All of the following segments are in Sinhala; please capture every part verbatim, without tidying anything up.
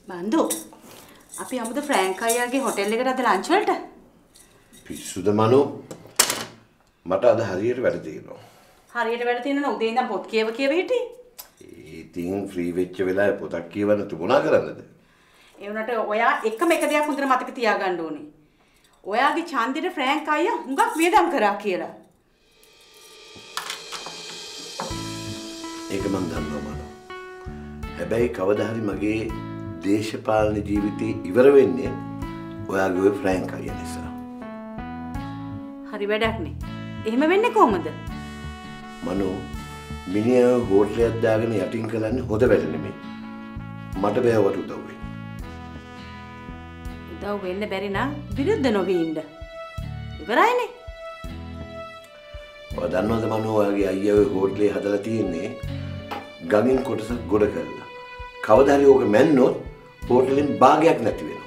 බන්දු අපි අමුද ෆ්‍රැන්ක් අයියාගේ හොටෙල් එකට අද ලන්ච් වලට පිස්සුද මනෝ මට අද හරියට වැඩ තියෙනවා හරියට වැඩ තියෙනවා උදේ ඉඳන් පොත් කියව කියව හිටියේ ඉතින් ෆ්‍රී වෙච්ච වෙලාවේ පොතක් කියවන්න තුමුණා කරන්නද ඒ වුණාට ඔයා එකම එක දෙයක් හොඳට මතක තියාගන්න ඕනේ ඔයාගේ ඡන්දෙට ෆ්‍රැන්ක් අයියා හුඟක් වියදම් කරා කියලා ඒක මම දන්නවා මනෝ හැබැයි කවදා හරි මගේ දේශපාලන ජීවිතේ ඉවර වෙන්නේ ඔයාගේ ඔය ෆ්‍රැන්ක් අයියා නිසා. හරි වැඩක් නේ. එහෙම වෙන්නේ කොහමද? මනෝ මිනිහා හෝටලයක් දාගෙන යටින් කරන්නේ හොද වැඩ නෙමෙයි. මට බෑවට උදව් වෙන්න. උදව් වෙන්න බැරි නම් විරුද්ධ නොවී ඉන්න. ඉවරයිනේ. ඔය දන්නවද මනෝ ඔයාගේ අයියා ඔය හෝටලේ හදලා තියෙන්නේ ගමින් කොටසක් ගොඩ කරලා. කවදා හරි ඕක මැන්නොත් හෝටලෙන් භාගයක් නැති වෙනවා.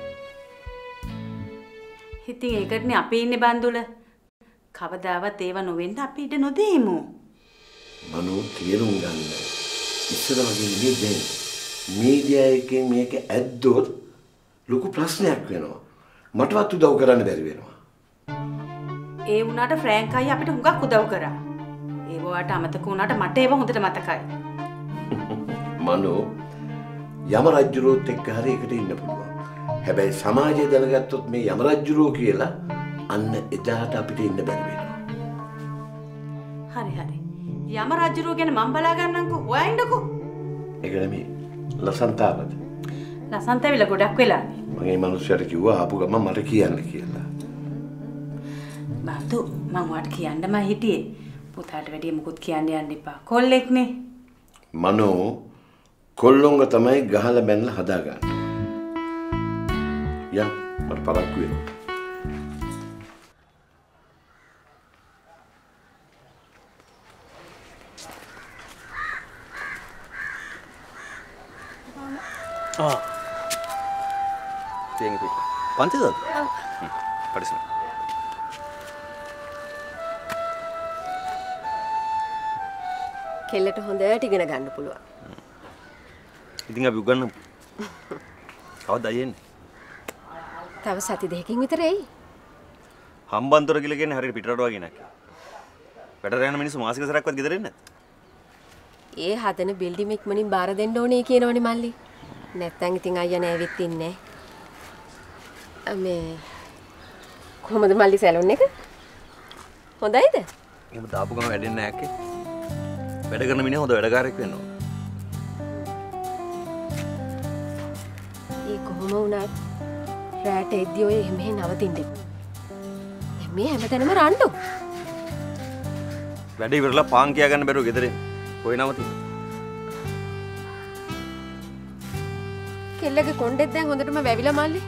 ඉතින් ඒකටනේ අපි ඉන්නේ බන්දුල. කවදාවත් ඒව නොවෙන්න අපි ඉඳ නොදෙමු. මනෝ තේරුම් ගන්න. ඉස්සර වගේ නෙමෙයි දැන්. මීඩියා එකෙන් මේක ඇද්දොත් ලොකු ප්‍රශ්නයක් වෙනවා. මටවත් උදව් කරන්න බැරි වෙනවා. ඒ වුණාට ෆ්‍රැන්ක් අයියා අපිට හුඟක් උදව් කරා. ඒව වාට අමතක වුණාට මට ඒව හොඳට මතකයි. මනෝ යම රජුරෝත් එක්ක හරි එකට ඉන්න පුළුවන්. හැබැයි සමාජය දැනගත්තොත් මේ යම රජුරෝ කියලා අන්න එදාට අපිට ඉන්න බැරි වෙනවා. හරි හරි. යම රජුරෝ ගැන මම බලා ගන්නම්කෝ. ඔයා ඉන්නකෝ. ඒක නෙමෙයි. ලසන්තාවද? ලසන්තාවිල ගොඩක් වෙලානේ. මම මේ මිනිස්සුන්ට කිව්වා ආපු ගමන් මට කියන්න කියලා. බන්දු මම වාට කියන්නම හිටියේ. පුතාට වැඩිය මුකුත් කියන්න යන්න එපා. කොල්ලෙක්නේ. මනෝ කොල්ලොංග තමයි ගහලා බැනලා හදාගන්න. යන් මට පරක්කු වෙනවා. ආ. තේංග පිට. පන්තිද? ඔව්. පරිස්සම්. කෙල්ලට හොඳට ඉගෙන ගන්න පුළුවන්. ඉතින් අපි උගන්නමු. කවදාද යන්නේ? තව සති දෙකකින් විතර එයි. හම්බන්තොර කියලා කියන්නේ හරියට පිටරට වගේ නක්. වැඩට යන මිනිස්සු මාසික සැරයක්වත් ගෙදර එන්නේ නැද්ද? ඒ හදන බිල්ඩින් ඉක්මනින් බාර දෙන්න ඕනේ කියනවනේ මල්ලි. නැත්තම් ඉතින් අයියා නෑවිත් ඉන්නේ. මේ කොහමද මල්ලි සැලොන් එක? හොඳයිද? එහෙම දාපු ගම වැඩෙන්නේ නැහැ අක්කේ. වැඩ කරන මිනිහ හොඳ වැඩකාරයෙක් වෙන්න ඕන. ඒ කොහොම වුණත් රැට එද්දි ඔය එහෙම නවතින්න. මේ හැමතැනම රණ්ඩු. වැඩ ඉවරලා පාන් කියා ගන්න බැරුව ගෙදර එන්නේ. කොයි නවතින්න? කෙල්ලගේ කොණ්ඩෙත් දැන් හොඳටම වැවිලා මල්ලි.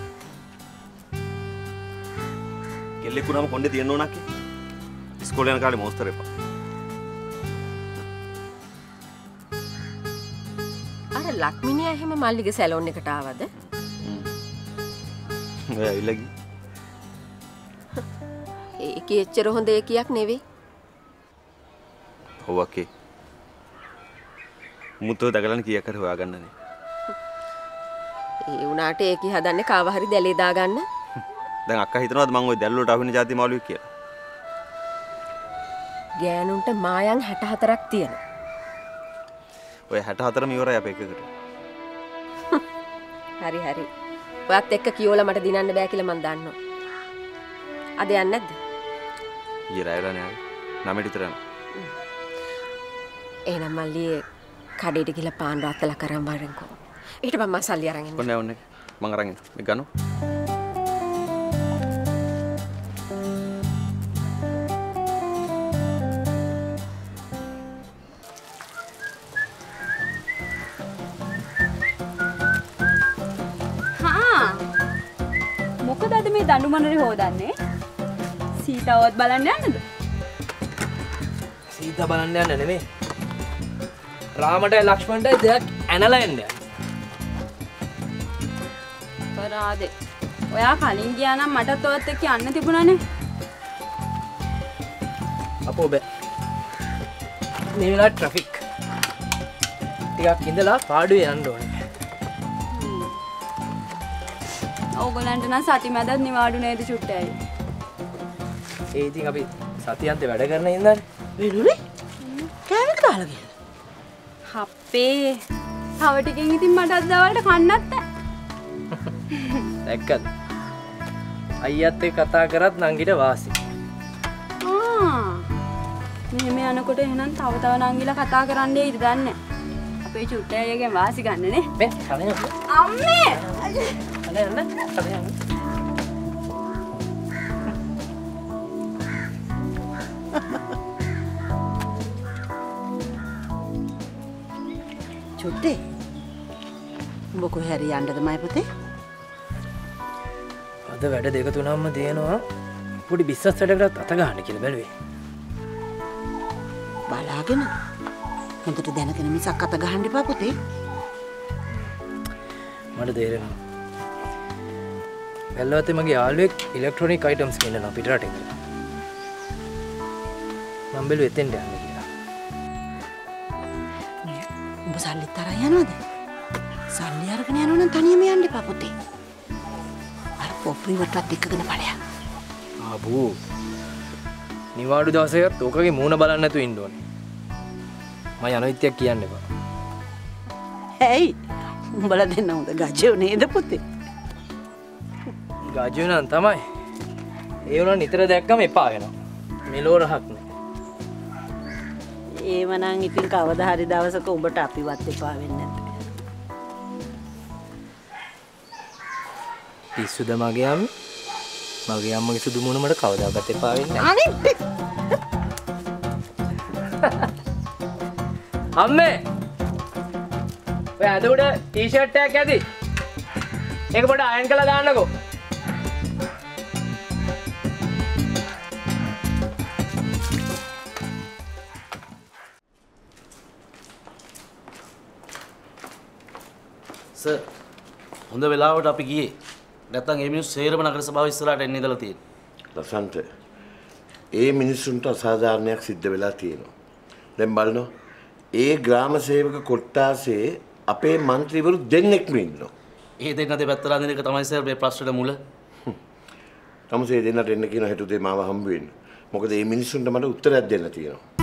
කෙල්ලෙක් වුණාම කොණ්ඩේ තියෙන්න ඕන අක්කේ. ඉස්කෝලේ යන කාලේ මොස්තර එපා. අර ලක්මිනියා එහෙම මල්ලිගේ සැලොන් එකට ආවද? හ්ම්. ඒ ඇවිල්ලා ඒකේ එච්චර හොඳ ඒකියක් නෙවෙයි. ඔව් අක්කේ. මුතෝ දගලන කීයක් හරි හොයාගන්නනේ. ඒ උනාට ඒකි හදන්නේ කාව හරි දැලේ දාගන්න. දැන් අක්කා හිතනවාද මං ওই දැල්වලට අහුවෙන જાති මාළුවෙක් කියලා? ගෑනුන්ට මායන් හැට හතරක් තියෙනවා. ඔය හැට හතරම ඉවරයි අපේ එකකට. හරි හරි. ඔයත් එක්ක කියෝලා මට දිනන්න බෑ කියලා මං දන්නවා. අද යන්නේ නැද්ද? ඊයේ රැයලා නෑ. නමෙට විතර යනවා. එහෙනම් මල්ලි කඩේට ගිහලා පාන් රාත්තලා කරන් වරන්කෝ. ඊට පස්සේ මම සල්ලි අරන් එන්න. ඔන්න ඔන්න මං අරන් එන්න. මේ ගන්නු. දඬු මනරේ හොදන්නේ සීතාවත් බලන්න යන්නද? සීතා බලන්න යන්න නෙමෙයි. රාමටයි ලක්ෂ්මණටයි දෙයක් ඇනලා එන්න යන්න. පරාදේ. ඔයා කලින් ගියා නම් මටත් ඔයත් එක්ක යන්න තිබුණානේ. අපෝ බෑ. මේ වෙලාවට ට්‍රැෆික් ටිකක් ඉඳලා පාඩුවේ යන්න ඕනේ. ඕගොල්ලන්ට නම් සති මැදත් නිවාඩු නේද චුට්ටයි. ඒ ඉතින් අපි සතියන්තේ වැඩ කරන ඉඳන් වෙනුනේ කෑමක දාලා ගියා. හප්පේ. තව ටිකෙන් ඉතින් මටත් දවල්ට කන්නත් ඇ. දැක්කද? අයියත් එක්ක කතා කරත් නංගිට වාසි. ආ. මෙහෙම යනකොට එහෙනම් තව තව නංගිලා කතා කරන්න ඉද දන්නේ. අපේ චුට්ටයි අයියගෙන් වාසි ගන්නනේ. මේ කලින් අම්මේ. කලින් යන්න කලින් යන්න. චුට්ටේ උඹ කොහේ හරි යන්නද මයි පුතේ? අද වැඩ දෙක තුනක්ම දෙනවා පොඩි බිස්නස් වැඩකට අත ගන්න කියලා බැලුවේ. බලාගෙන හොඳට දැනගෙන මිසක් අත ගහන්න එපා පුතේ. මට තේරෙනවා. වැල්ලවත්තේ මගේ යාළුවෙක් ඉලෙක්ට්‍රොනික අයිටම්ස් කියනවා පිටරටින්. මම බැලුවේ එතෙන්ට යන්න කියලා. උඹ සල්ලි තරම් යනවද? සල්ලි අරගෙන යනවා නම් තනියම යන්න එපා පුතේ. අර පොප්පිවටත් එක්කගෙන ඵලයක්. ආබෝ. නිවාඩු දවසේත් ඔකගේ මූණ බලන්න නැතුව ඉන්න ඕනේ. මම යන විත්‍යක් කියන්න එපා. ඇයි? උඹලා දෙන්න හොඳ ගජෝ නේද පුතේ? ගජෝ නම් තමයි. ඒ වුණා නිතර දැක්කම එපා වෙනවා. මෙලෝ රහක් නෑ. ඒවනම් ඉතින් කවදා හරි දවසක උඹට අපිවත් එපා වෙන්නේ නැද්ද? පිස්සුද මගේ අම්මේ? මගේ අම්මගේ සුදු මුණ මට කවදාකවත් එපා වෙන්නේ නැහැ. අනිත් අම්මේ! ඔය අද උඩ ටී-ෂර්ට් එකක් ඇති. ඒක පොඩ අයන් කරලා දාන්නකෝ. සර් හොඳ වෙලාවට අපි ගියේ. නැත්තම් ඒ මිනිස්සු සේරම නගර සභාව ඉස්සරහට එන්න ඉඳලා තියෙනවා. ලසන්ත ඒ මිනිස්සුන්ට අසාධාරණයක් සිද්ධ වෙලා තියෙනවා. දැන් බලන්න ඒ ග්‍රාම සේවක කොට්ටාසේ අපේ മന്ത്രിවරු දෙන්නෙක්ම ඉන්නවා. ඒ දෙන්න දෙපැත්තලා දෙන එක තමයි සර් මේ ප්‍රශ්නෙට මුල. තමසේ දෙන්නට එන්න කියන හෙට උදේ මාව හම්බ වෙන්න. මොකද මේ මිනිස්සුන්ට මට උත්තරයක් දෙන්න තියෙනවා.